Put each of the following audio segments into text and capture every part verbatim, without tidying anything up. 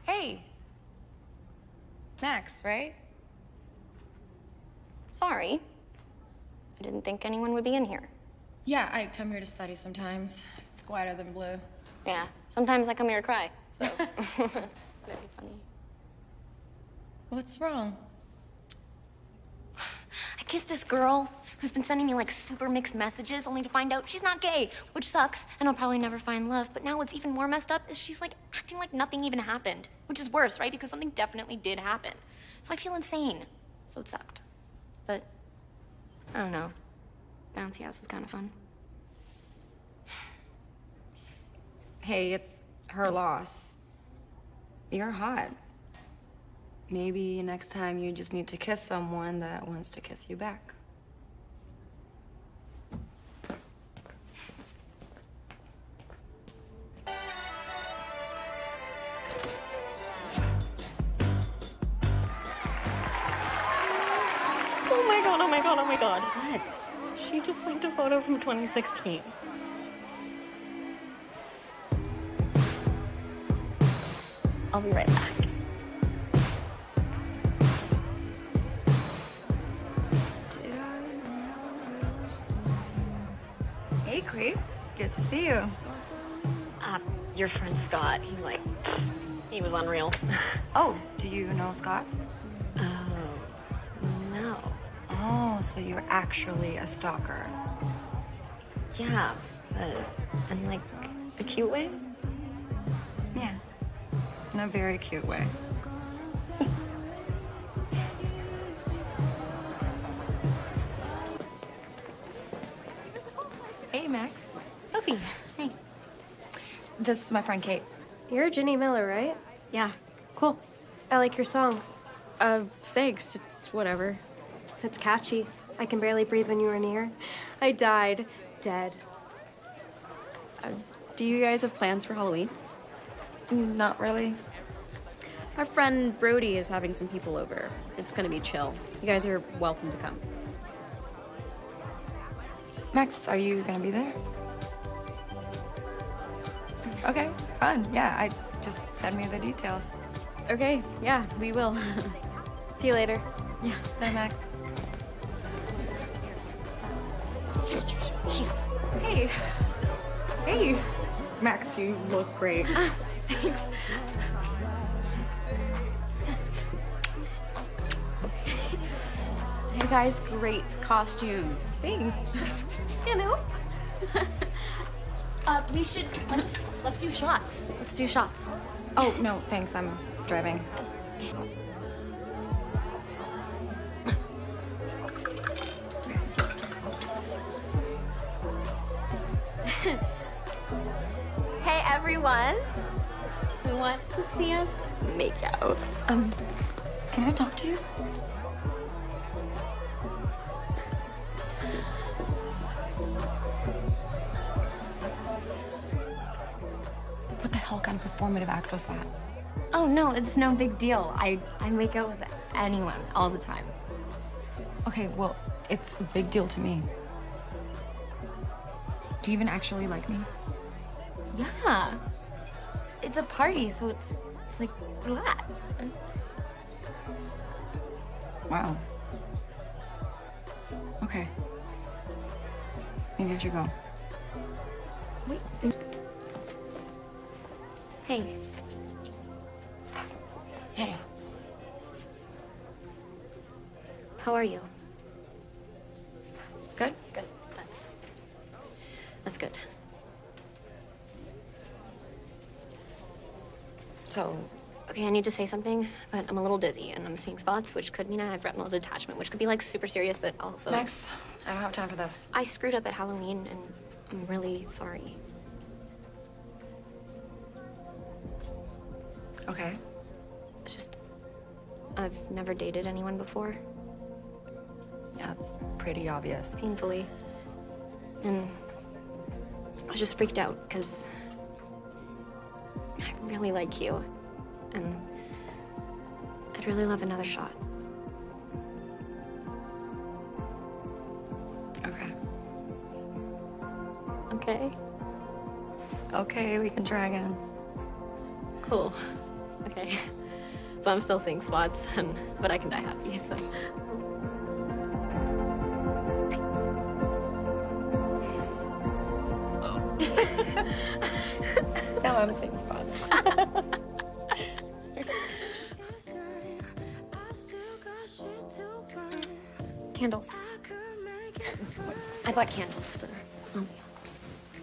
Hey. Max, right? Sorry. I didn't think anyone would be in here. Yeah, I come here to study sometimes. It's quieter than Blue. Yeah, sometimes I come here to cry, so it's very funny. What's wrong? I kissed this girl who's been sending me like super mixed messages only to find out she's not gay, which sucks, and I'll probably never find love. But now what's even more messed up is she's like acting like nothing even happened, which is worse, right? Because something definitely did happen. So I feel insane. So it sucked. But I don't know. Bouncy house was kind of fun. Hey, it's her loss. You're hot. Maybe next time you just need to kiss someone that wants to kiss you back. Oh my god, oh my god, oh my god. What? She just linked a photo from twenty sixteen. I'll be right back. Hey, Creep. Good to see you. Uh, your friend Scott, he like, he was unreal. Oh, do you know Scott? Oh, no. Oh, so you're actually a stalker. Yeah, uh, in like a cute way? Yeah. In a very cute way. Hey, Max. Sophie, hey. This is my friend Kate. You're Ginny Miller, right? Yeah. Cool. I like your song. Uh, thanks. It's whatever. It's catchy. I can barely breathe when you were near. I died. Dead. Uh, do you guys have plans for Halloween? Not really. Our friend Brody is having some people over. It's gonna be chill. You guys are welcome to come. Max, are you gonna be there? Okay, fun. Yeah, I just send me the details. Okay, yeah, we will. See you later. Yeah, bye, Max. Hey. Hey. Max, you look great. Thanks. You guys, great costumes. Thanks. You know? Uh, we should, let's, let's do shots. Let's do shots. Oh, no, thanks. I'm driving. Hey, everyone. Who wants to see us make out? Um, can I talk to you? What the hell kind of performative act was that? Oh, no, it's no big deal. I, I make out with anyone all the time. Okay, well, it's a big deal to me. Do you even actually like me? Yeah. It's a party, so it's, it's like, relax. Wow. Okay. Maybe I should go. Wait. Hey. Hey. How are you? Good? Good. That's... That's good. So, Okay, I need to say something, but I'm a little dizzy, and I'm seeing spots, which could mean I have retinal detachment, which could be, like, super serious, but also... Max, I don't have time for this. I screwed up at Halloween, and I'm really sorry. Okay. It's just... I've never dated anyone before. Yeah, it's pretty obvious. Painfully. And I was just freaked out, because I really like you. And I'd really love another shot. Okay. Okay? Okay, we can try again. Cool. Okay. Okay. So I'm still seeing spots, and, but I can die happy, so. Now I'm seeing spots. Candles. I bought candles for ambiance.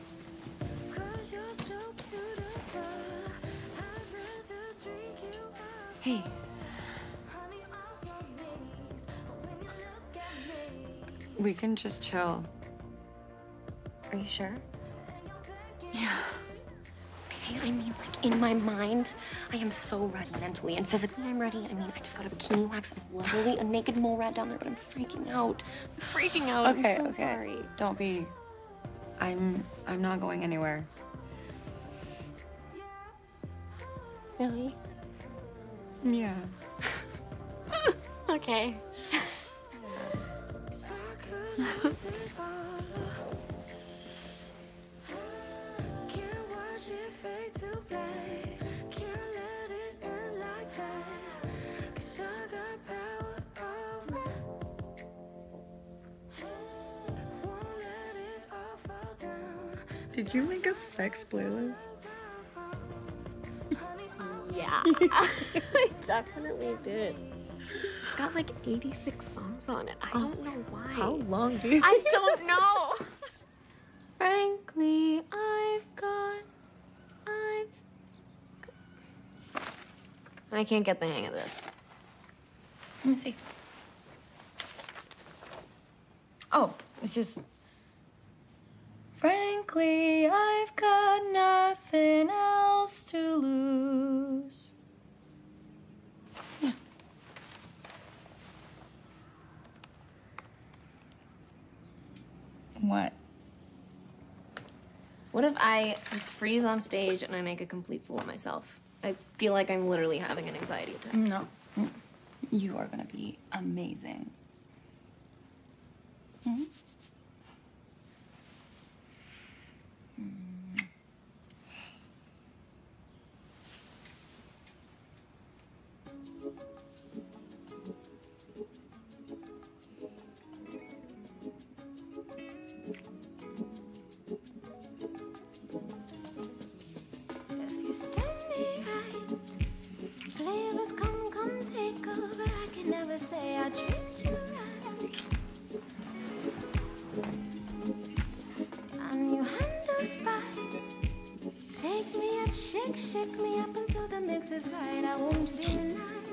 Hey. We can just chill. Are you sure? Yeah. Okay, I mean, like, in my mind, I am so ready mentally, and physically I'm ready. I mean, I just got a bikini wax and literally a naked mole rat down there, but I'm freaking out. I'm freaking out. Okay, I'm so okay. sorry. Don't be. I'm. I'm not going anywhere. Really? Yeah. Okay. Did you make a sex playlist? Yeah, I definitely did. It's got like eighty-six songs on it. I don't know why. How long do you I don't know. Frankly, I've got. I've. got- I can't get the hang of this. Let me see. Oh, it's just. Frankly, I've got nothing else to lose. Yeah. What? What if I just freeze on stage and I make a complete fool of myself? I feel like I'm literally having an anxiety attack. No. You are gonna be amazing. Hmm? If you stir me right, flavors come, come take over. I can never say I treat you right. And you handle spice. Take me up, shake, shake me up until the mix is right. I won't be nice.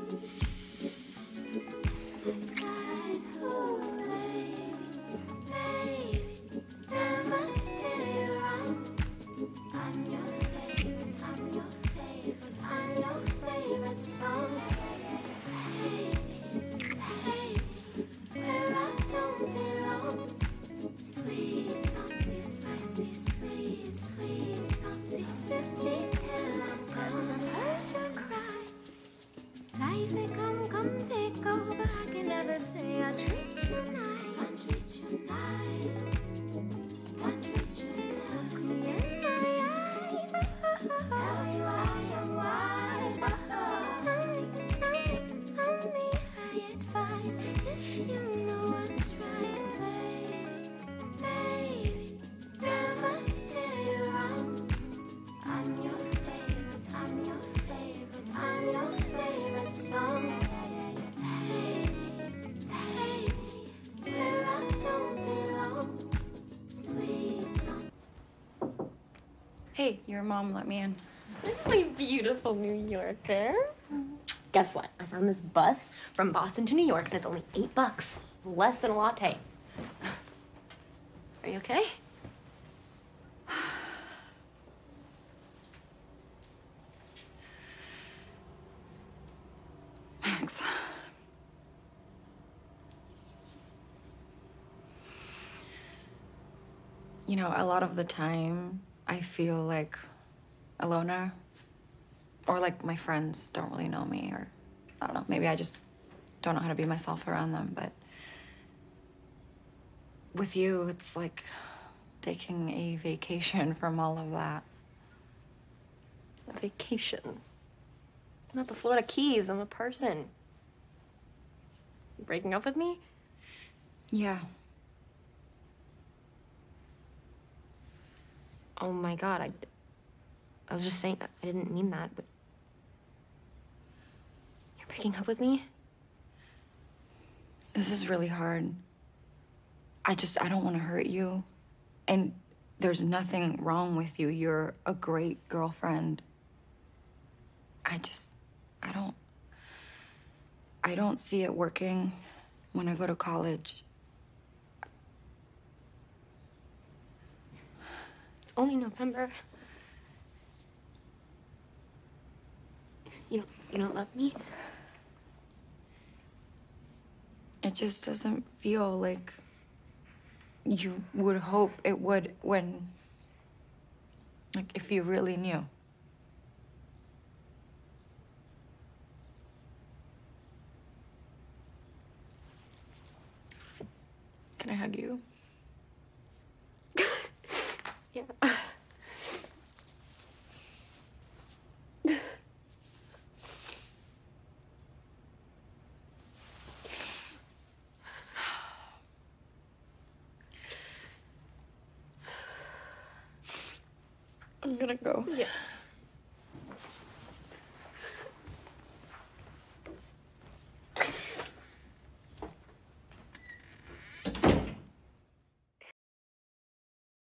Guys who, baby, baby, never stay around. I'm your favorite, I'm your favorite, I'm your favorite song. Take me, take me where I don't belong. Sweet, salty, spicy, sweet, sweet, salty. Sip me till I'm gone. I've heard you cry. Lies they come, come take over. I can never say I treat you nice. Can't treat you nice. Can't treat you nice. Look me in my eyes. Tell you I am wise. Tell me, tell me, tell me I advise. If you know what's right, baby, baby, never stay around. I'm your favorite, I'm your favorite, I'm your favorite song. Take me, take me where I don't belong. Sweet song. Hey, your mom let me in. My beautiful New Yorker. Guess what? I found this bus from Boston to New York, and it's only eight bucks. Less than a latte. Are you okay? Max. You know, a lot of the time, I feel like a loner. Or like my friends don't really know me, or I don't know, maybe I just don't know how to be myself around them, but with you, it's like taking a vacation from all of that. A vacation. I'm not the Florida Keys. I'm a person. You breaking up with me? Yeah. Oh my god, I... I was just saying, I didn't mean that, but... You're breaking up with me? This is really hard. I just, I don't want to hurt you. And there's nothing wrong with you. You're a great girlfriend. I just, I don't, I don't see it working when I go to college. It's only November. You don't, you don't love me? It just doesn't feel like you would hope it would when, like, if you really knew. Can I hug you? Yeah. I'm gonna go. Yeah.